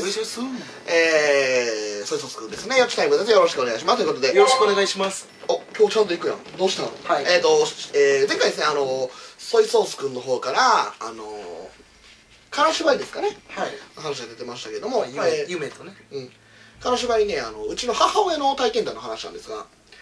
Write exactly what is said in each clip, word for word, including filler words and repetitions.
願いします。 えー、ソイソースくんですね。よっちタイムです。よろしくお願いします。ということで。 よろしくお願いします。 お、今日ちゃんと行くやん。どうしたの？はい。えっと、えー、前回ですね、あの、ソイソースくんの方から、あの、金縛りですかね。はい。話が出てましたけども。 夢、夢とね。 うん。金縛りね、あの、うちの母親の体験談の話なんですが、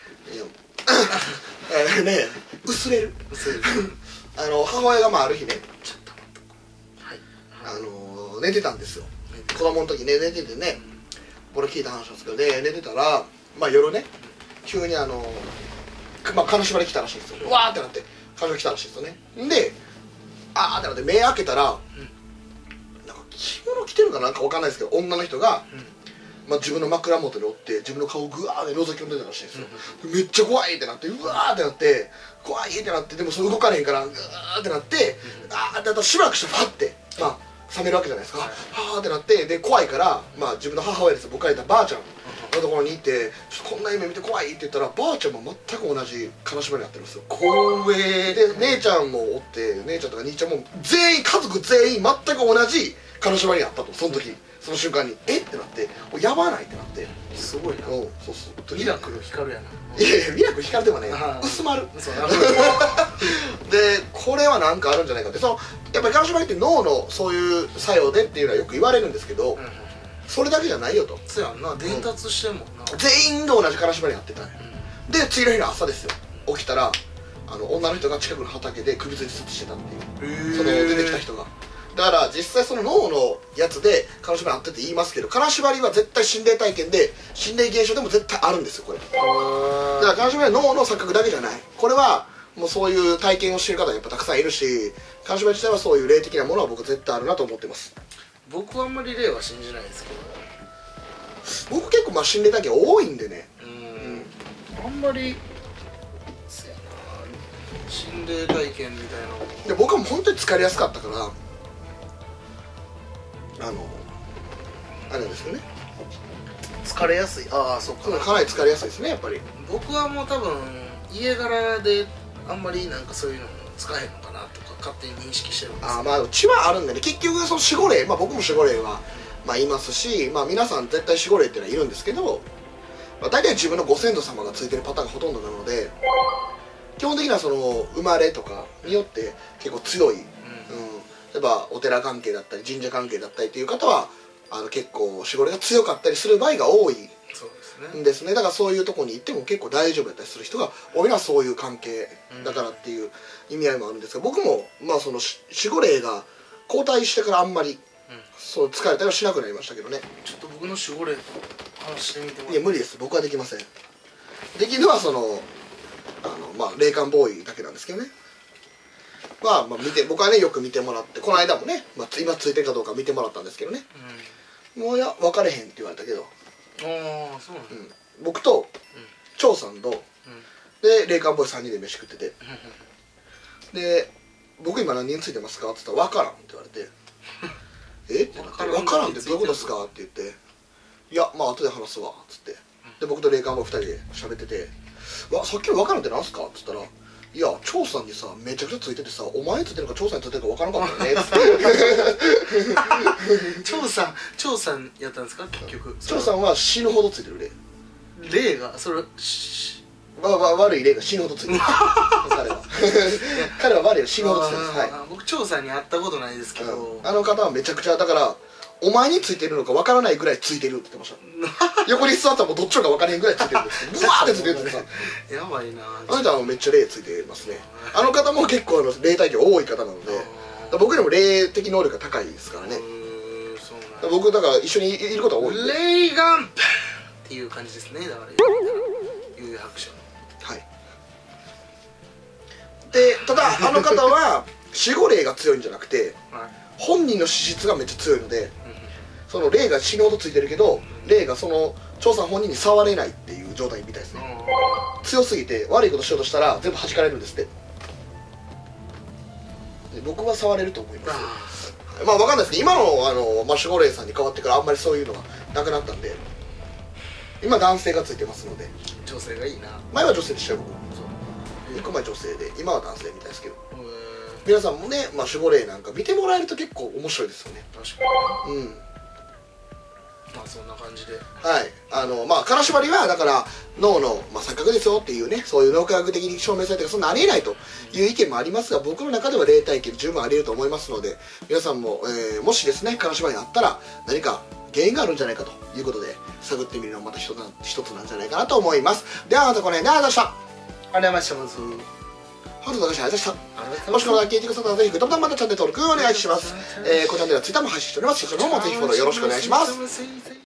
えー、ね、薄れる。薄れる。あの、母親がまあある日ね、ちょっと待っとこう。はい。あの、寝てたんですよ。子供の時ね、寝ててね、これ聞いた話なんですけどね、寝てたら、まあ夜ね、急にあの、まあ金縛り来たらしいんですよ。うわーってなって、金縛り来たらしいですよね。で、あーってなって目開けたら、なんか着物着てるかなんかわかんないですけど、女の人が、まあ、自分の枕元におって自分の顔をグワーって覗き込んでたらしいんですよ。めっちゃ怖いってなってうわーってなって怖いってなってでもそれ動かれへんからグワーってなってあーってなったらしばらくしてファッてまあ冷めるわけじゃないですか。はーってなってで怖いからまあ自分の母親ですよ僕がいたばあちゃんのところに行ってちょっとこんな夢見て怖いって言ったらばあちゃんも全く同じ金縛りになってるんですよ。 怖えで姉ちゃんもおって姉ちゃんとか兄ちゃんも全員家族全員全く同じ金縛りにあったとその時。その瞬間にえってなってやばないってなってすごいな。 うんそうそうミラクル光るやな。 いやいやミラクル光るでもね薄まるでこれは何かあるんじゃないかってそのやっぱり金縛りって脳のそういう作用でっていうのはよく言われるんですけどそれだけじゃないよとそうやんな伝達してんもんな全員で同じ金縛りやってたねで次の日の朝ですよ起きたらあの女の人が近くの畑で首吊りしてたっていうその出てきた人がだから実際その脳のやつで金縛りあってって言いますけど金縛りは絶対心霊体験で心霊現象でも絶対あるんですよこれだから金縛りは脳の錯覚だけじゃないこれはもうそういう体験をしている方がやっぱたくさんいるし金縛り自体はそういう霊的なものは僕絶対あるなと思ってます僕はあんまり霊は信じないですけど僕結構まあ心霊体験多いんでねうんあんまりそうやな心霊体験みたいなで僕はもう本当に疲れやすかったからあのあれなんですけどね疲れやすいああそうかかなり疲れやすいですねやっぱり僕はもう多分家柄であんまりなんかそういうの使えへんのかなとか勝手に認識してるんですああまあ血はあるんでね結局その守護霊まあ僕も守護霊はまあいますしまあ皆さん絶対守護霊っていうのはいるんですけど、まあ、大体自分のご先祖様がついてるパターンがほとんどなので基本的にはその生まれとかによって結構強い、うん、例えばお寺関係だったり神社関係だったりっていう方はあの結構守護霊が強かったりする場合が多いんですねだからそういうところに行っても結構大丈夫だったりする人が多いのはそういう関係だからっていう意味合いもあるんですが僕もまあその守護霊が交代してからあんまり、うん、そう疲れたりはしなくなりましたけどねちょっと僕の守護霊と話してみてもらっていや無理です僕はできませんできるのはそのあのまあ霊感ボーイだけなんですけどねまあまあ見て僕はねよく見てもらってこの間もね、まあ、今ついてるかどうか見てもらったんですけどね、うん、もういや分かれへんって言われたけどああそうなんだ、 うん、僕と張、うん、さんと、うん、で霊感ボーイさんにんで飯食ってて、うん、で僕今何人ついてますかって言ったら分からんって言われてえってなって分からんってどういうことですかって言っていやまあ後で話すわっつってで僕と霊感ボーイふたりで喋っててわさっきの分からんってなんすかって言ったらいや張さんにさめちゃくちゃついててさお前ついてるか張さんについてるか分からんかったよね張さん張さんやったんですか結局張さんは死ぬほどついてる霊霊がそれわわ悪い霊が死ぬほどついてる彼は彼は悪い霊が死ぬほどついてるんです、はい、 僕張さんに会ったことないですけど、 うん、あの方はめちゃくちゃだからお前についてるのか分からないぐらいついてるって言ってました横に座ったらもうどっちか分からへんぐらいついてるんですブワーってついてるんですやばいなあの人はめっちゃ霊ついてますねあの方も結構あの霊体験多い方なので僕よりも霊的能力が高いですからね僕だから一緒にいることが多いんで霊眼っていう感じですねだから幽遊白書はいでただあの方は守護霊が強いんじゃなくて、はい、本人の資質がめっちゃ強いので、うん、その霊が死ぬほどついてるけど、うん、霊がその張さん本人に触れないっていう状態みたいですね、うん、強すぎて悪いことしようとしたら全部弾かれるんですってで僕は触れると思いますまあ分かんないですけど今のあの、まあ、守護霊さんに変わってからあんまりそういうのがなくなったんで今男性がついてますので女性がいいな前は女性でしたよ僕いっこまえ女性で今は男性みたいですけど皆さんもね、まあ、守護霊なんか見てもらえると結構面白いですよね確かにうんあそんな感じで、 はいあのまあ金縛りはだから脳の、まあ、錯覚ですよっていうね、そういう脳科学的に証明されてるそんなありえないという意見もありますが、僕の中では霊体験十分ありえると思いますので、皆さんも、えー、もしですね金縛りにあったら何か原因があるんじゃないかということで探ってみるのもまた一つな一つなんじゃないかなと思います。ではまたこの辺でありがとうございました。 ありがとうございました。まず本日のご視聴ありがとうございました。もしこの動画聞いてくださったらぜひグッドボタンまたチャンネル登録お願いします。えー、こちらではツイッターも配信しております。そちらの方もぜひフォローよろしくお願いします。